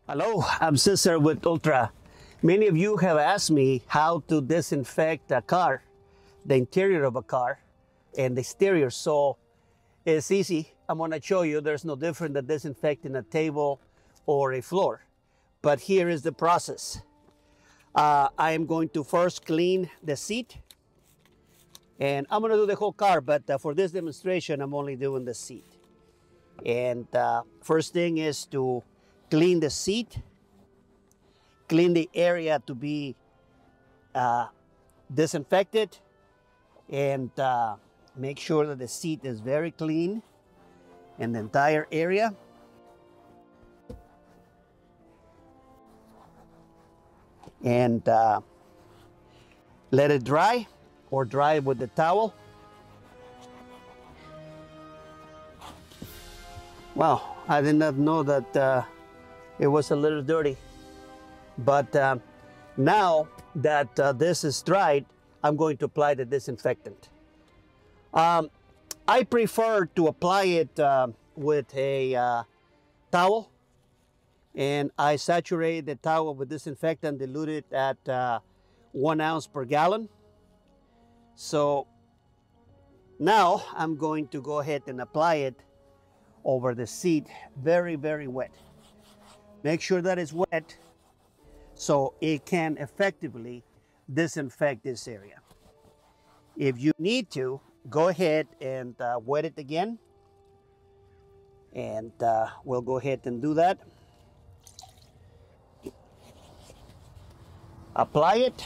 Hello, I'm Cesar with Ultra. Many of you have asked me how to disinfect a car, the interior of a car and the exterior. So it's easy. I'm going to show you there's no different than disinfecting a table or a floor. But here is the process. I am going to first clean the seat. And I'm going to do the whole car, but for this demonstration, I'm only doing the seat. And first thing is to clean the seat, clean the area to be disinfected, and make sure that the seat is very clean and the entire area. And let it dry, or dry it with the towel. Wow, I did not know that it was a little dirty. But now that this is dried, I'm going to apply the disinfectant. I prefer to apply it with a towel, and I saturate the towel with disinfectant diluted at 1 ounce per gallon. So now I'm going to go ahead and apply it over the seat, very, very wet. Make sure that it's wet so it can effectively disinfect this area. If you need to, go ahead and wet it again. And we'll go ahead and do that. Apply it.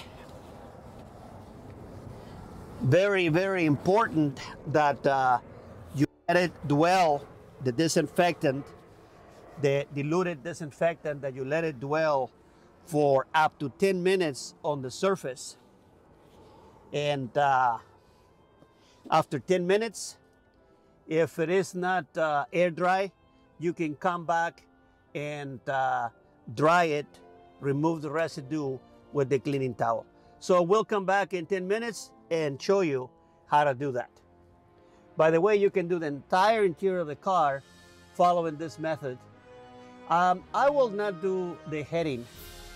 Very, very important that you let it dwell, the disinfectant, the diluted disinfectant, that you let it dwell for up to 10 minutes on the surface. And after 10 minutes, if it is not air dry, you can come back and dry it, remove the residue with the cleaning towel. So we'll come back in 10 minutes and show you how to do that. By the way, you can do the entire interior of the car following this method. I will not do the heading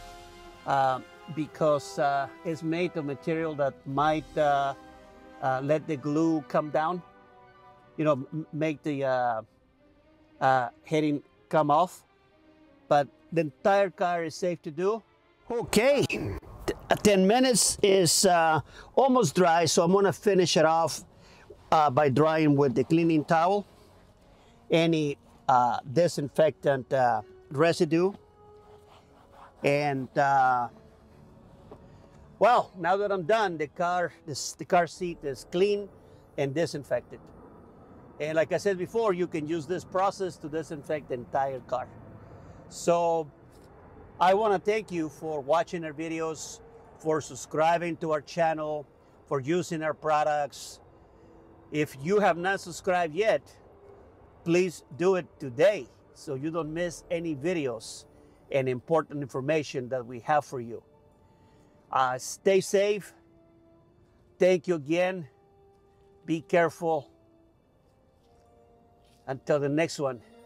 because it's made of material that might let the glue come down, you know, make the heading come off. But the entire car is safe to do. Okay, 10 minutes is almost dry, so I'm gonna finish it off by drying with the cleaning towel any disinfectant residue. And well, now that I'm done, the car seat is clean and disinfected. And like I said before, you can use this process to disinfect the entire car. So I want to thank you for watching our videos, for subscribing to our channel, for using our products. If you have not subscribed yet, please do it today so you don't miss any videos and important information that we have for you. Stay safe. Thank you again. Be careful. Until the next one.